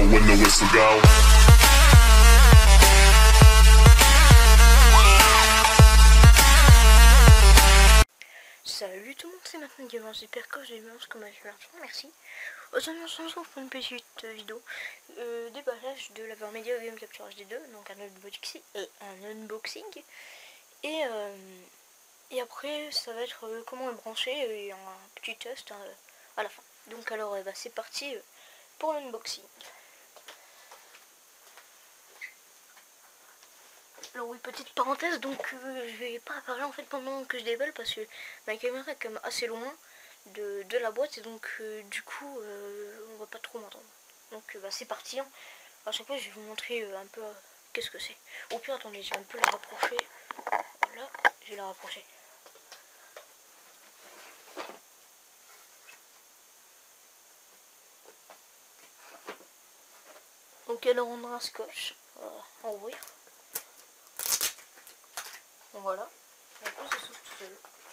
when the whistle go. Salut tout le monde, c'est maintenant Gamer, j'espère que vous allez bien, comme je merci. Aujourd'hui on se retrouve pour une petite vidéo déballage de la VRmedia Game Capture HD2, donc un unboxing et après ça va être comment le brancher et un petit test à la fin. Donc alors c'est parti pour l'unboxing. Alors oui, petite parenthèse, donc je vais pas parler en fait pendant que je déballe parce que ma caméra est quand même assez loin de la boîte et donc du coup on va pas trop m'entendre. Donc c'est parti, hein. À chaque fois je vais vous montrer un peu qu'est-ce que c'est. Au pire attendez, je vais un peu la rapprocher. Voilà, je vais la rapprocher. Donc alors on a un scotch à ouvrir. Bon, voilà. Et après ça s'ouvre tout seul.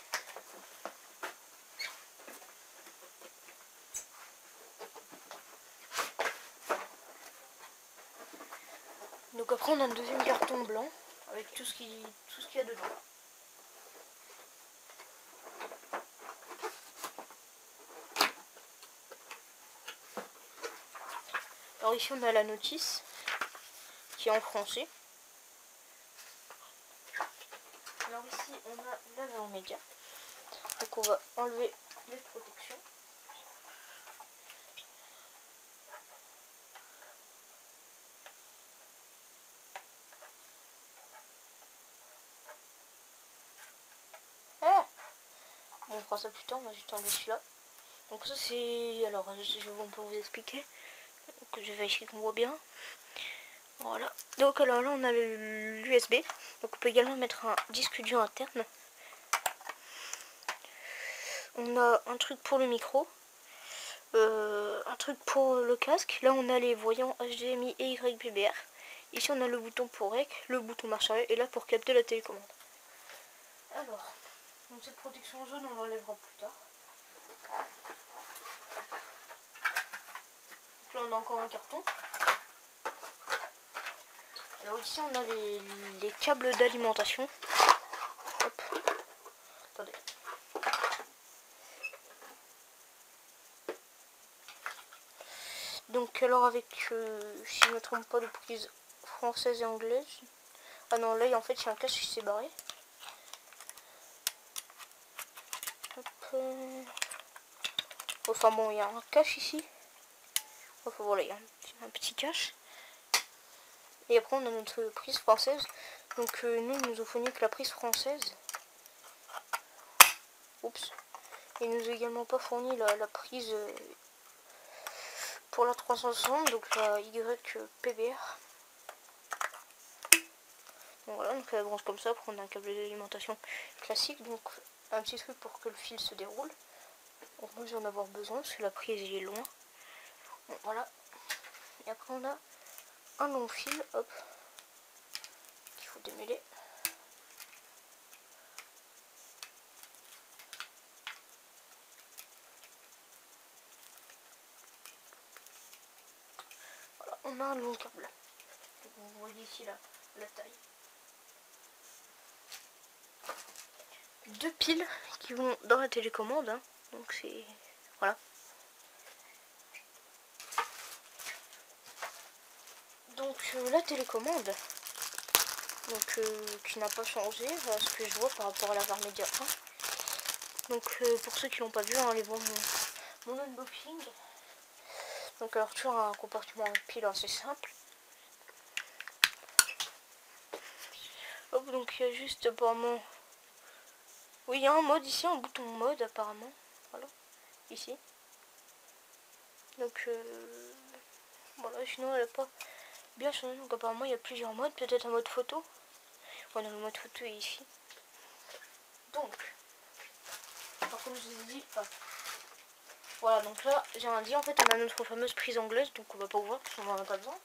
Donc après on a un deuxième carton blanc avec tout ce qu'il y a dedans. Alors ici on a la notice qui est en français. Alors ici on a la VRmedia. Donc on va enlever les protections. Ah bon, on fera ça plus tard, on va juste enlever celui-là. Donc ça c'est... Alors on peut vous expliquer. Donc, je vais vérifier qu'on voit bien. Voilà. Donc alors là on a l'USB. Donc on peut également mettre un disque dur interne. On a un truc pour le micro. Un truc pour le casque. Là on a les voyants HDMI et YPBR. Ici on a le bouton pour rec, le bouton marche arrière et là pour capter la télécommande. Alors, donc cette protection jaune on l'enlèvera plus tard. Donc là on a encore un carton. Alors ici on a les câbles d'alimentation. Hop. Attendez. Donc alors avec, si je ne me trompe pas, de prise française et anglaise. Ah non, là en fait il y a un cache qui s'est barré. Hop. Enfin bon, il y a un cache ici. Enfin voilà, il y a un petit cache. Et après on a notre prise française. Donc nous, ils nous ont fourni que la prise française. Oups. Ils nous ont également pas fourni la prise pour la 360, donc la YPBR. Donc voilà, donc elle branche comme ça, pour on a un câble d'alimentation classique, donc un petit truc pour que le fil se déroule. Donc moi je vais en avoir besoin parce que la prise est loin. Donc voilà. Et après on a un long fil, hop, qu'il faut démêler. Voilà, on a un long câble. Donc vous voyez ici la taille. Deux piles qui vont dans la télécommande, hein. Donc c'est... Voilà. Donc la télécommande, donc qui n'a pas changé, voilà ce que je vois par rapport à la VRmedia 1. Donc pour ceux qui l'ont pas vu, hein, allez voir mon unboxing. Donc alors toujours un compartiment de pile assez simple. Hop, donc il y a juste apparemment... Oui, il y a un mode ici, un bouton mode apparemment. Voilà, ici. Donc voilà, sinon elle n'a pas bien changé. Donc apparemment il y a plusieurs modes, peut-être un mode photo. Voilà, le mode photo est ici. Donc, alors comme je vous ai dit, voilà, donc là j'ai un dit en fait on a notre fameuse prise anglaise, donc on va pas ouvrir parce qu'on n'en a pas besoin.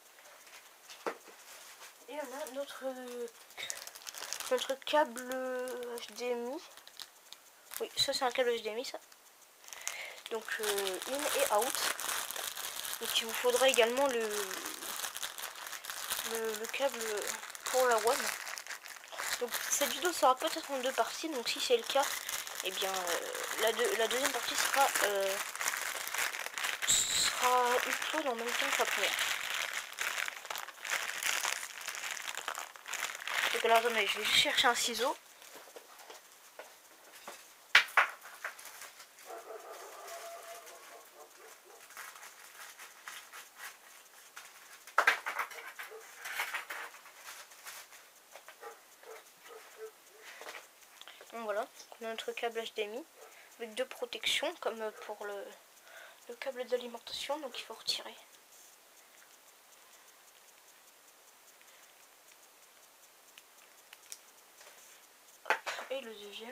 Et on a notre câble HDMI. Oui, ça c'est un câble HDMI ça. Donc in et out. Donc il vous faudra également le câble pour la One. Donc cette vidéo sera peut-être en 2 parties, donc si c'est le cas, eh bien la deuxième partie sera une chose en même temps que la première. Donc alors attendez, je vais juste chercher un ciseau. Donc voilà, on a notre câble HDMI avec 2 protections comme pour le câble d'alimentation, donc il faut retirer. Hop, et le deuxième.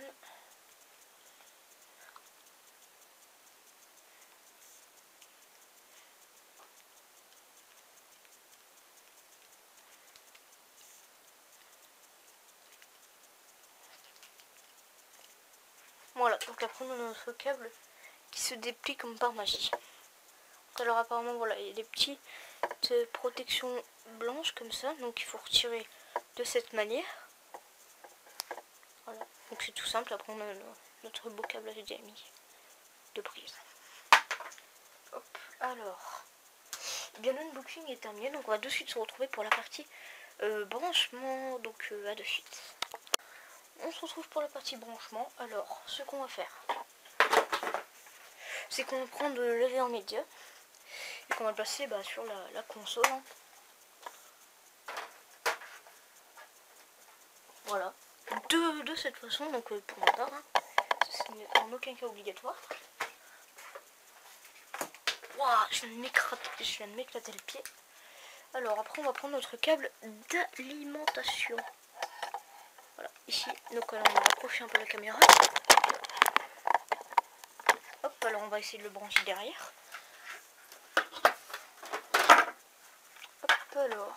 Voilà, donc après on a notre câble qui se déplie comme par magie. Donc alors apparemment voilà, il y a des petites protections blanches comme ça, donc il faut retirer de cette manière. Voilà, donc c'est tout simple, après on a notre beau câble HDMI de prise. Hop, alors, bien l'unboxing est terminé, donc on va de suite se retrouver pour la partie branchement, donc à de suite. On se retrouve pour la partie branchement. Alors, ce qu'on va faire, c'est qu'on va prendre le VR média et qu'on va le placer sur la console. Voilà, de cette façon, donc pour ma part, ce n'est en aucun cas obligatoire. Waouh, je viens de m'éclater le pied. Alors après on va prendre notre câble d'alimentation. Voilà, ici, donc alors on va approcher un peu la caméra. Hop, alors on va essayer de le brancher derrière. Hop, alors.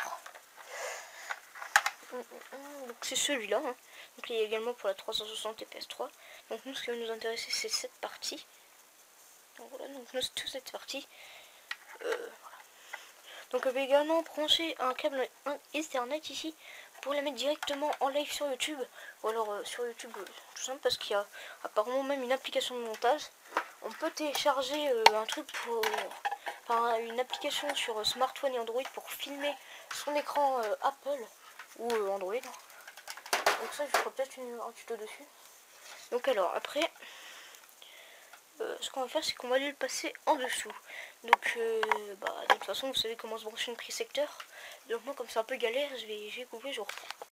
Donc c'est celui-là. Donc il y a également pour la 360 et PS3. Donc nous, ce qui va nous intéresser, c'est cette partie. Donc voilà, donc nous, c'est toute cette partie. Voilà. Donc on va également brancher un câble Ethernet ici pour la mettre directement en live sur YouTube. Ou alors sur YouTube, tout simple, parce qu'il y a apparemment même une application de montage. On peut télécharger un truc pour... Enfin, une application sur smartphone et Android pour filmer son écran Apple ou Android. Donc ça, je ferai peut-être un tuto dessus. Donc alors, après, ce qu'on va faire, c'est qu'on va aller le passer en dessous. Donc, de toute façon, vous savez comment se brancher une prise secteur. Donc moi, comme c'est un peu galère, je vais couper, je reprends.